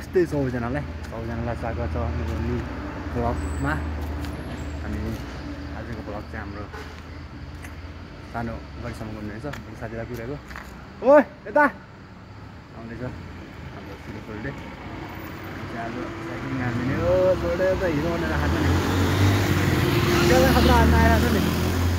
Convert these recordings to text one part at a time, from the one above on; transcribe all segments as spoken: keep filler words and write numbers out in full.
नमस्ते सबैजनालाई सबैजनालाई स्वागत छ मेरो न्यू ब्लगमा। अनि आजको ब्लग चाहिँ हाम्रो सानो गाडीसम्म गर्नुहुनेछ साथीलाई पुगेको। ओइ यता आउँदैछ हाम्रो सिरो सोल्डे आज साइक्लिङ हान्दिने हो। सोल्डे त हिरो भनेर हान्छ नि त्यसलाई खतरा हान्न आइरहेको छ नि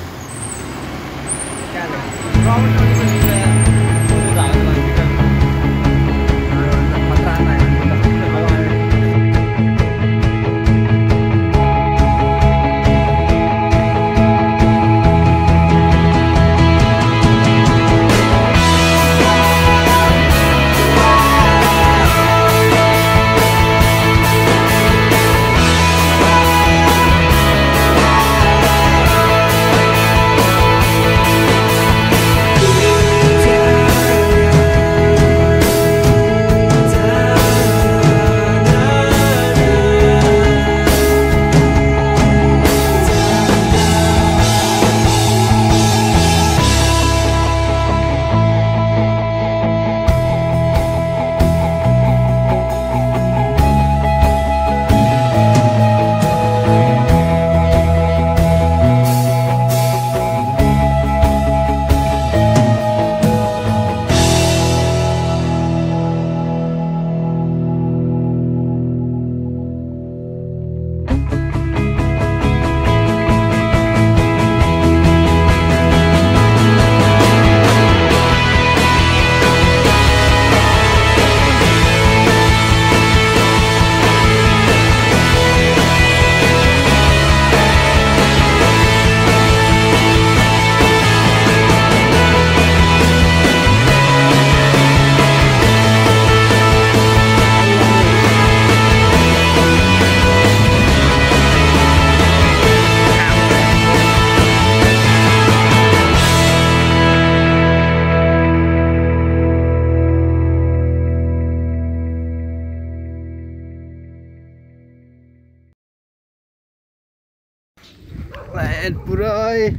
पुरै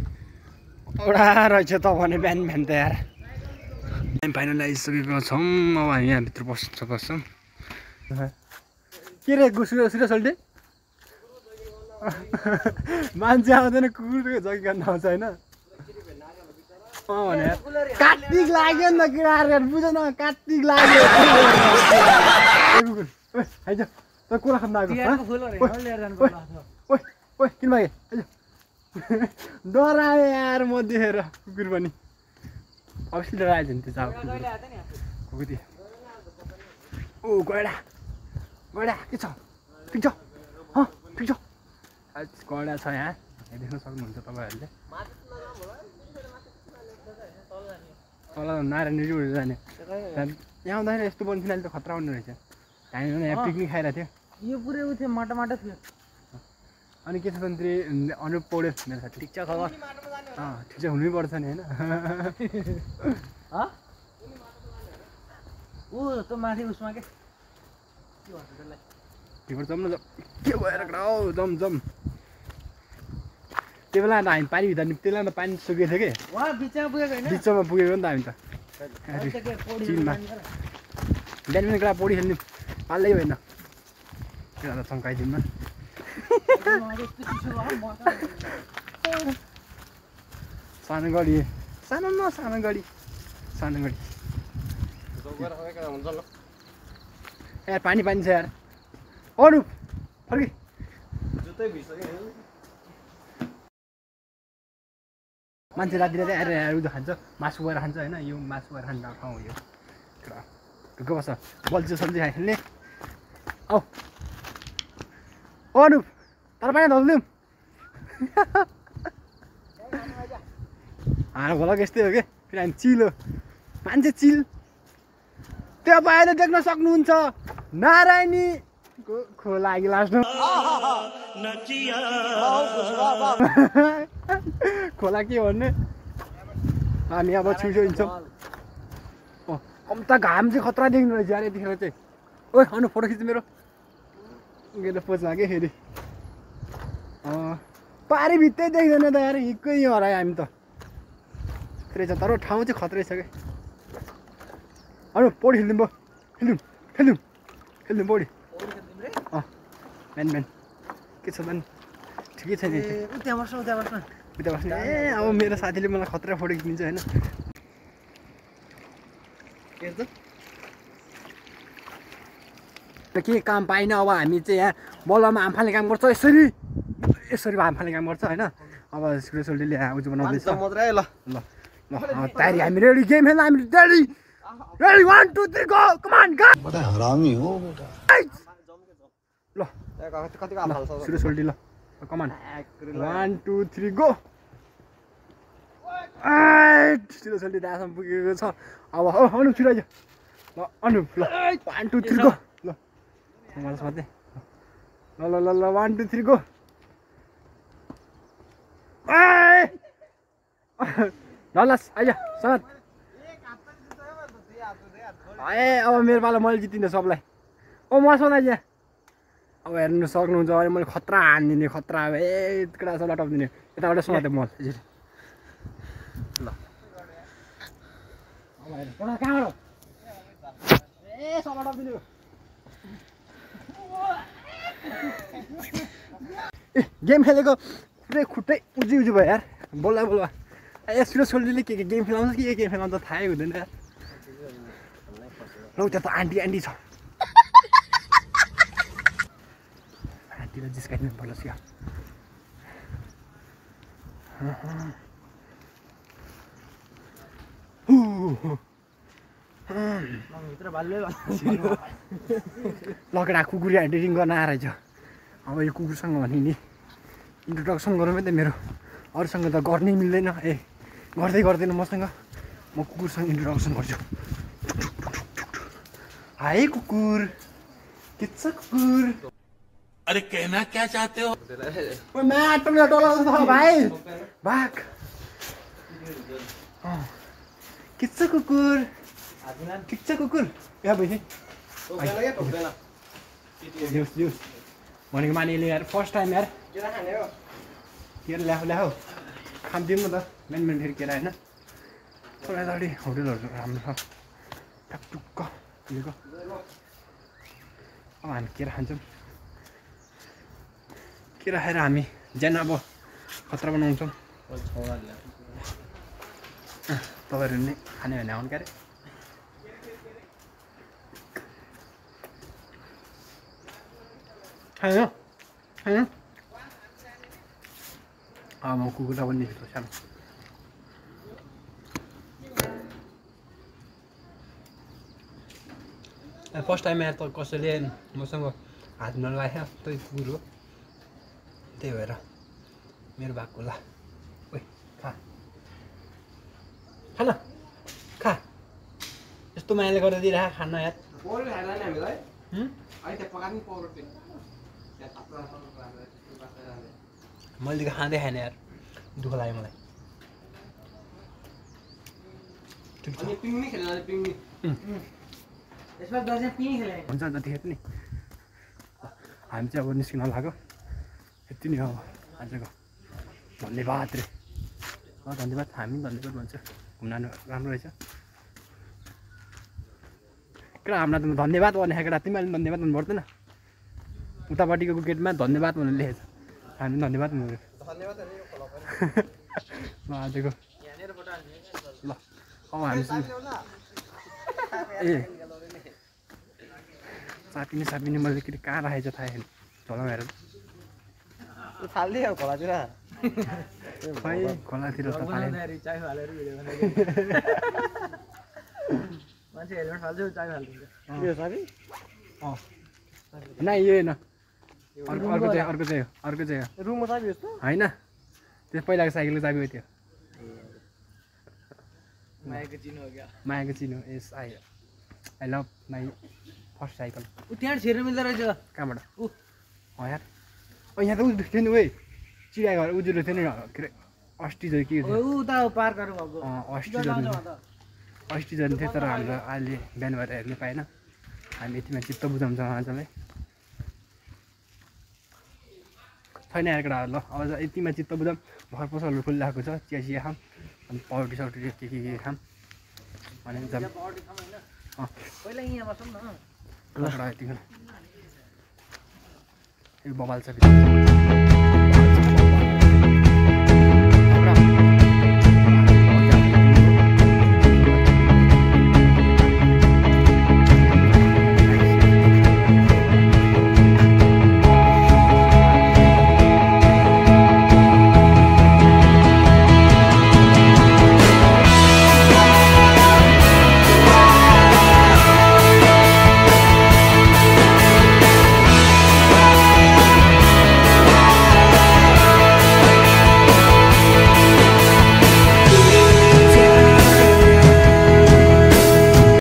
औडा रहेछ त भने बिहान बिहान त यार। हामी फाइनल आइसकेको छौँ। अब हामी यहाँभित्र बस्छ बस्छौँ। के रे गुसुरो सिरो सोल्टे मान्छे आउँदैन कुकुरको जग्गी गर्न आउँछ होइन। अँ भने कार्तिक लाग्यो नि त केटाहरू बुझ न कार्तिक लाग्यो। आइज त कोला खान आएको ओइ किन मागे आइज डरायो यार म देखेर कुकुर पनि अवश्य डराएछ नि त्यो चाउ कुकुर त्यो ओ गैडा गैडा के छ ठिक छ अँ ठिक छ गैडा छ यहाँ देख्न सक्नुहुन्छ तपाईँहरूले। तल नारायणी उडेर जाने यहाँ आउँदाखेरि यस्तो बन्थ्यो अहिले त खतरा हुने रहेछ। हामी पनि यहाँ पिकनिक खाइरहेको थियो। यो पुरै उ थियो माटो माटो थियो। अनि के छ तन्त्री अनुप पौडेल मेरो साथी ठिक छ खबर अँ ठिक छ हुनैपर्छ नि होइन। ऊ त माथि उसमा के ठिक जम न के भएर हौ जम जम त्यो बेला त हामी पानी भित्र नि त्यसलाई त पानी सुकेको थियो कि वहाँ बिचमा पुगेको होइन बिचमा पुगेको नि त हामी त चिनमा बिहान बिहान केटा पौडी खेल्ने पाल्दै होइन केटा त चम्काइदिउँ न। सानो गाडी सानो न सानो गाडी सानो गाडी यार पानी पानी छ यार। अरू फर्की मान्छे राति राति आएर यहाँ उयो खान्छ मासु गएर खान्छ होइन। यो मासु गएर खान्छ ठाउँ हो यो ढुक्क बस्छ बल्छी सब्जी खाइ खेल्ने औ अरू तर पानी धोलिदिउँ हार भोलक यस्तै हो कि फेरि हामी चिल हो मान्छे चिल। त्यो बाहिर देख्न सक्नुहुन्छ नारायणी खोला लागि लास्टमा खोला के भन्ने हामी अब छुइछो हिँड्छौँ। कम त घाम चाहिँ खतरा देख्नु रहेछ यार यतिखेर चाहिँ। ओइ अनु फोटो खिच्नु मेरो गेलो पोजमा के फेरि पारी भित्रै देख्दैन त यार हिक्कै हरायो हामी त रहेछ तर ठाउँ चाहिँ खतरै छ क्या। अरू पौडी खेल्दिउँ भयो खेल्दिउँ खेल्दिउँ खेल्नु पौडी पौडी खेल्दिम रे अँ म्यान म्यान के छ भने ठिकै छ नि ए उ त्यहाँ बस्नु त्यहाँ बस्नु उता बस्ने ए अब मेरो साथीले मलाई खतरा फोटो खिचिदिन्छ होइन हेर्छ के काम पाइन अब हामी चाहिँ यहाँ बलुवामा हामफाल्ने काम गर्छ यसरी यसरी हामफाल्ने काम गर्छ होइन अब सुरेशले उजु बनाउँदैछ ल ल ल तयारी हामी रेडी गेम खेल्न हामी ready ready one two three go come on go बड़ा हरामी हो बेटा ल कतिको हाल्छ सुरेश ओल्डी ल come on one two three go आइट सुरेश ओल्डी दासम्म पुगेको छ अब हो अनु छिराइ ल अनु ल वान टू थ्री गो ल मलाई साथै ल ल ल ल वान टू थ्री गो ए ल आइज समात ए अब मेरो पालो मैले जितिन्छ सबलाई ओ मसँग आइज अब हेर्नु सक्नुहुन्छ अहिले मैले खतरा हानिदिने खतरा अब ए केटा सब लटाउँदिने यताबाट समाते मल यसरी ल अब हेर्नु केटा कहाँबाट ए सब लटाउँदिने ए गेम खेलेको पुरै खुट्टै उजी उजी भयो यार बोल्दा बोल्दा ए सुरेश ओल्डीले के के गेम खेलाउँछ कि के गेम खेलाउँछ थाहै हुँदैन यार ल त्यहाँ त आन्टी आन्टी छ आन्टीलाई जिस्काइदिनु पर्छ क्या लगेर कुकुर एडिटिङ गर्न आएछ अब यो कुकुरसँग भने नि इन्ट्रोडक्सन गरौँ है त मेरो अरूसँग त गर्नै मिल्दैन ए गर्दै गर्दैन मसँग म कुकुरसँग इन्ट्रोडक्सन गर्छु हाय कुकुर के छ कुकुर अरे कहना क्या चाहते हो ओए मैं तुमले डोलाउँछ त भाइ भाग के छ कुकुर ठिक छ कुकुर यहाँ भइसक्यो दिउस दिउस भनेको मानिले यार फर्स्ट टाइम यार केरा खाने हो केरा ल्याऊ ल्याऊ खानिदिउँ न त मेन मेन फेरि केरा होइन थोरै अगाडि होटेलहरू राम्रो छ टुक्क खुलेको अब हामी केरा खान्छौँ केरा खाएर हामी ज्यान अब खतरा बनाउँछौँ तपाईँहरू नै खाने भने आउनु क्यारे खायो खायो अब म कुकुरलाई पनि निस्किएको सानो फर्स्ट टाइम आएर त कसैले मसँग हात नलाग्यो त्यही कुकुर हो त्यही भएर मेरो भएको होला ओइ खा खान खा यस्तो मायाले गर्दा दिइराख खान यार मैले त खाँदै खाएन यार दुःख लाग्यो मलाई ठिक छ हुन्छ जतिखेर पनि हामी चाहिँ अब निस्किन लाग्यो यति नै हो आजको धन्यवाद रे धन्यवाद हामी धन्यवाद भन्छ घुम्न राम्रो रहेछ केटा हामीलाई त धन्यवाद भने केटा तिमीहरूले धन्यवाद भन्नु पर्दैन उतापट्टिको गेटमा धन्यवाद भनेर लेखेको छ हामी धन्यवाद भन्नु ल आजको ल अब हामी ए सापिने सापिने मैले के कहाँ राखेको छ थाहा छैन झोलामा हेरेर फाल्दियो खोलातिर खै खोलातिर त मान्छे हेलमेट फाल्छ चाय फाल्दिन्छ अँ नै यो होइन अर्को अर्को चाहिँ अर्को चाहिँ अर्को चाहिँ रुममा चाबी यस्तो होइन त्यो पहिलाको साइकलको चाबी हो त्यो मायाको चिनो हो क्या मायाको चिनो यस आयो I love my first cycle ऊ त्यहाँ छिर्नु मिल्दो रहेछ कहाँबाट ऊ अँ यार अँ यहाँ त उयो थियो नि ओइ चिडियाघर उजुरो थियो नि के अरे अस्टिजहरू के थियो ऊ उता पार्कहरू भएको अँ अस्टिजहरू अस्टिजहरू थियो तर हाम्रो अहिले बिहान भएर हेर्नु पाएन हामी यतिमा चित्त बुझाउँछौँ आजलाई छैन यार केटाहरू ल अब यतिमा चित्त बुझाउँ घर पसलहरू खोलिरहेको छ चिया चिया खाऊँ अनि पाउटी साउटी के के के खाऊँ अनि जाऊँ पहिला यहाँ बसौँ न ल केटा यति यो बबाल छ भित्र।